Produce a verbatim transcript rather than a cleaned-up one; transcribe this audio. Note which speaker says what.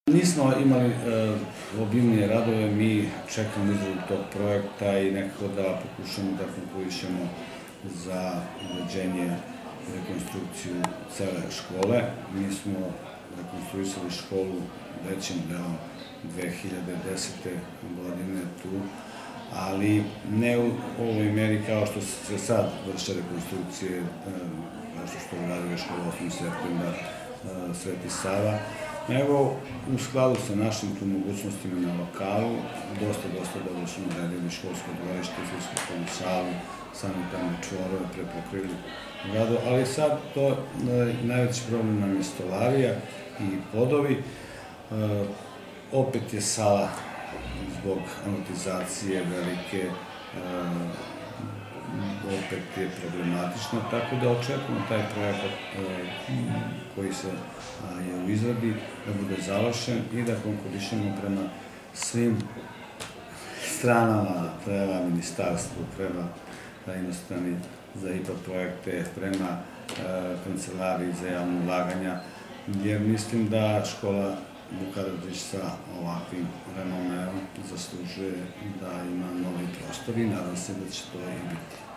Speaker 1: Nismo imali obimnije radove, mi čekamo izradu tog projekta i nekako da pokušamo da konkurišemo za uređenje i rekonstrukciju cele škole. Mi smo rekonstruisali školu većim delom dve hiljade desete. godine tu, ali ne u ovoj meri kao što se sad vrše rekonstrukcije, kao što je uradio škola osmog septembra Sveti Sava, nego u skladu sa našim tu mogućnostima na lokalu, dosta, dosta dobro smo uredili školsko dvorište, fiskalnu salu, sanitarne čvorove, prepokrili gradu, ali sad to najveći problem nam je stolarija i podovi. Opet je sala zbog amortizacije velike, opet je problematična, tako da očekujemo taj projekat koji se je u izradi da bude završen i da konkurišemo prema svim stranama, prema ministarstvu, prema inostrani za I P A projekte, prema kancelariji za javno ulaganja, jer mislim da škola Vuk Karadžić sa ovakvim renomeom zaslužuje da ima novi prostor i nadam se da će to i biti.